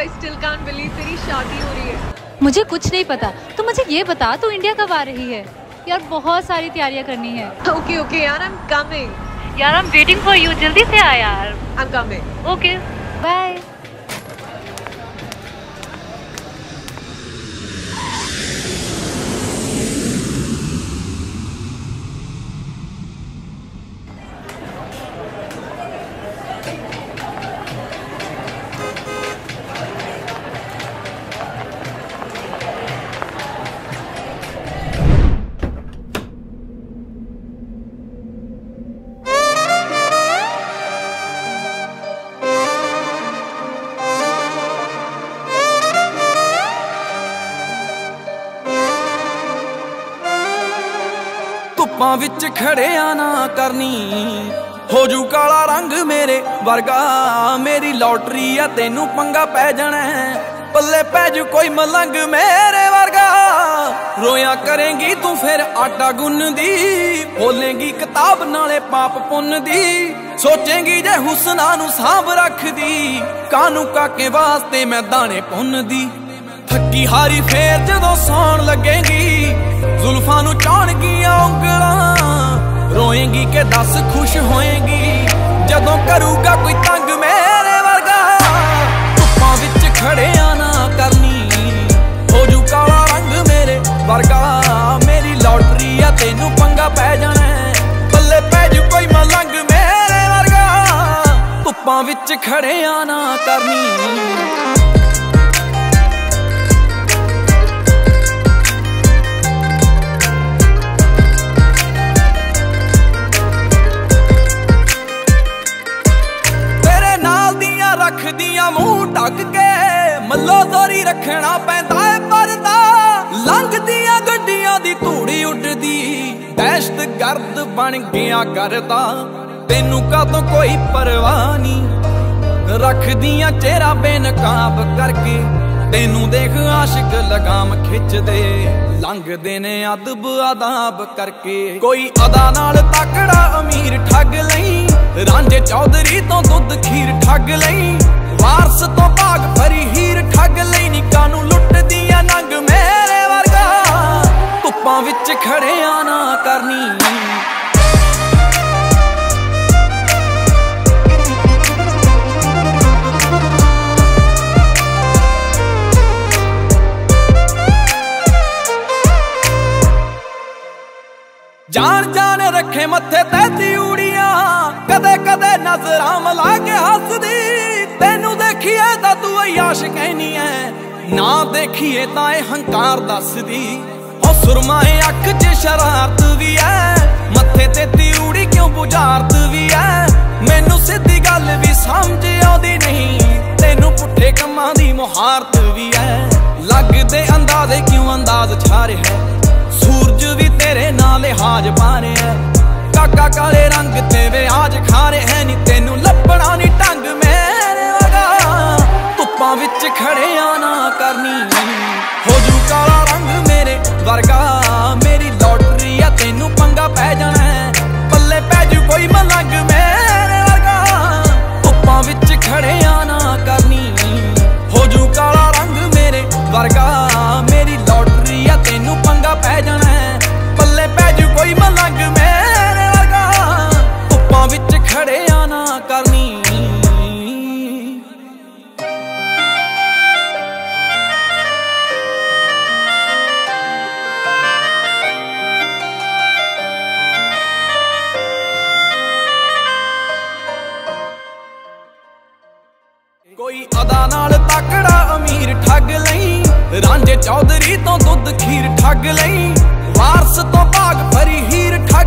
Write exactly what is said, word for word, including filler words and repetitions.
I still can't believe तेरी शादी हो रही है। मुझे कुछ नहीं पता, तो मुझे ये बता तू इंडिया कब आ रही है? यार बहुत सारी तैयारियां करनी है। Okay okay यार, I'm coming। यार I'm waiting for you, जल्दी से आ यार। I'm coming। Okay, bye। ਧੁੱਪਾਂ ਵਿੱਚ ਖੜਿਆ ਨਾ ਕਰਨੀ, ਹੋ ਜੂ ਕਾਲਾ ਰੰਗ ਮੇਰੇ ਵਰਗਾ। ਮੇਰੀ ਲੋਟਰੀ ਆ ਤੈਨੂੰ ਪੰਗਾ ਪੈ ਜਾਣਾ, ਪੱਲੇ ਪੈ ਜੂ ਕੋਈ ਮਲੰਗ ਮੇਰੇ ਵਰਗਾ। ਰੋਇਆ ਕਰੇਂਗੀ ਤੂੰ ਫਿਰ ਆਟਾ ਗੁੰਨਦੀ, ਬੋਲੇਂਗੀ ਕਿਤਾਬ ਨਾਲੇ ਪਾਪ ਪੁੰਨ ਦੀ। ਸੋਚੇਂਗੀ ਜੇ ਹੁਸਨਾ ਨੂੰ ਸਾਂਭ ਰੱਖਦੀ, ਕਾਨੂੰ ਕਾਕੇ ਵਾਸਤੇ ਮੈਂ ਦਾਣੇ ਪੁੰਨਦੀ। ਥੱਕੀ ਹਾਰੀ ਫੇਰ ਜਦੋਂ ਸੌਣ ਲੱਗੇਗੀ, ਜ਼ੁਲਫਾਂ ਨੂੰ ਚਾਣਗੀਆਂ ਉਂਗਲਾਂ। ਰੋਏਂਗੀ ਕਿ ਦੱਸ ਖੁਸ਼ ਹੋਏਂਗੀ, ਜਦੋਂ ਕਰੂਗਾ ਕੋਈ ਤੰਗ ਮੇਰੇ ਵਰਗਾ। ਧੁੱਪਾਂ ਵਿੱਚ ਖੜਿਆ ਨਾ ਕਰਨੀ, ਹੋ ਜੂ ਕਾਲਾ ਰੰਗ ਮੇਰੇ ਵਰਗਾ। ਮੇਰੀ ਲੋਟਰੀ ਆ ਤੈਨੂੰ ਪੰਗਾ ਪੈ ਜਾਣਾ, ਪੱਲੇ ਪੈ ਜੂ ਕੋਈ ਮਲੰਗ ਮੇਰੇ ਵਰਗਾ। ਧੁੱਪਾਂ ਵਿੱਚ ਖੜਿਆ ਨਾ ਕਰਨੀ। ਰੱਖਦੀਆਂ ਮੂੰਹ ਢੱਕ ਕੇ, ਮੱਲੋ ਦੋਰੀ ਰੱਖਣਾ ਪੈਂਦਾ ਏ ਪਰਦਾ। ਲੰਘਦੀਆਂ ਗੱਡੀਆਂ ਦੀ ਧੂੜੀ ਉੱਡਦੀ, ਦਹਿਸ਼ਤ ਗਰਦ ਬਣ ਗਿਆ ਕਰਦਾ। ਤੈਨੂੰ ਕਾਹਤੋਂ ਕੋਈ ਪਰਵਾਹ ਨਹੀਂ, ਰੱਖਦੀਆਂ ਚਿਹਰਾ ਬੇਨਕਾਬ ਕਰਕੇ। ਤੈਨੂੰ ਦੇਖ ਆਸ਼ਿਕ ਲਗਾਮ ਖਿੱਚਦੇ, ਲੰਘਦੇ ਨੇ ਅਦਬ ਆਦਾਬ ਕਰਕੇ। ਕੋਈ ਅਦਾ ਨਾਲ ਤਕੜਾ ਅਮੀਰ ਠੱਗ ਲਈ, ਰਾਂਝੇ ਚੌਧਰੀ ਤੋਂ ਦੁੱਧ ਖੀਰ ਠੱਗ ਲਈ। ਵਾਰਸ ਤੋਂ ਭਾਗ ਭਰੀ ਹੀਰ ਠੱਗ ਲਈ, ਨਿੱਕਾ ਨੂੰ ਲੁੱਟਦੀਆਂ ਨੰਗ ਮੇਰੇ ਵਰਗਾ। ਧੁੱਪਾਂ ਵਿੱਚ ਖੜਿਆ ਨਾ ਕਰਨੀ। ਜਾਣ ਜਾਣ ਰੱਖੇ ਮੱਥੇ ਤੇ ਤਿਊੜੀਆਂ, ਕਦੇ ਕਦੇ ਨਜ਼ਰਾਂ ਮਿਲਾ ਕੇ ਹੱਸਦੀ। ਤੈਨੂੰ ਦੇਖੀਏ ਤਾਂ ਤੂੰ ਅਯਾਸ਼ ਕਹਿਨੀ ਐ, ਨਾ ਦੇਖੀਏ ਤਾਂ ਇਹ ਹੰਕਾਰ ਦੱਸਦੀ। ਉਹ ਸੁਰਮਾਏ ਅੱਖ 'ਚ ਸ਼ਰਾਰਤ ਵੀ ਐ, ਮੱਥੇ ਤੇ ਤਿਊੜੀ ਕਿਉਂ ਬੁਝਾਰਤ ਵੀ ਐ। ਮੈਨੂੰ ਸਿੱਧੀ ਗੱਲ ਵੀ ਸਮਝ ਆਉਂਦੀ ਨਹੀਂ, ਤੈਨੂੰ ਪੁੱਠੇ ਕੰਮਾਂ ਦੀ ਮੁਹਾਰਤ ਵੀ ਐ। ਲੱਗਦੇ ਅੰਦਾਜ਼ੇ ਕਿਉਂ ਅੰਦਾਜ਼ ਛਾ ਰਿਹਾ, ਸੂਰਜ ਵੀ ਤੇਰੇ ਨਾਲ ਲਿਹਾਜ਼ ਪਾ ਰਿਹਾ। ਕਾਕਾ ਕਾਲੇ ਰੰਗ ਤੇ ਵਿਆਜ ਖਾ ਰਿਹਾ, ਨੀ ਤੈਨੂੰ ਲੱਭਣਾ ਨੀ ਢੰਗ ਮੇਰੇ ਵਰਗਾ। ਧੁੱਪਾਂ ਵਿੱਚ ਖੜਿਆ ਨਾ ਕਰਨੀ, ਹੋ ਜੂ ਕਾਲਾ ਰੰਗ ਮੇਰੇ ਵਰਗਾ। ਮੇਰੀ ਲੋਟਰੀ ਆ ਤੈਨੂੰ ਪੰਗਾ ਪੈ ਜਾਣਾ, ਪੱਲੇ ਪੈ ਜੂ ਕੋਈ ਮਲੰਗ ਮੇਰੇ ਵਰਗਾ। ਧੁੱਪਾਂ ਵਿੱਚ ਖੜਿਆ ਨਾ ਕਰਨੀ, ਹੋ ਜੂ ਕਾਲਾ ਰੰਗ ਮੇਰੇ ਵਰਗਾ। ਮੇਰੀ ਲੋਟਰੀ ਆ ਤੈਨੂੰ ਪੰਗਾ ਪੈ ਜਾਣਾ, ਪੱਲੇ ਪੈ ਜੂ ਕੋਈ ਮਲੰਗ ਮੇਰੇ ਵਰਗਾ। ਧੁੱਪਾਂ ਵਿੱਚ ਖੜਿਆ ਨਾ ਕਰਨੀ। ਕੋਈ ਅਦਾ ਨਾਲ ਤਕੜਾ ਅਮੀਰ ਠੱਗ ਲਈ, ਰਾਂਝੇ ਚੌਧਰੀ ਤੋਂ ਦੁੱਧ ਖੀਰ ਠੱਗ ਲਈ। ਵਾਰਸ ਤੋਂ ਭਾਗ ਭਰੀ ਹੀਰ ਠੱਗ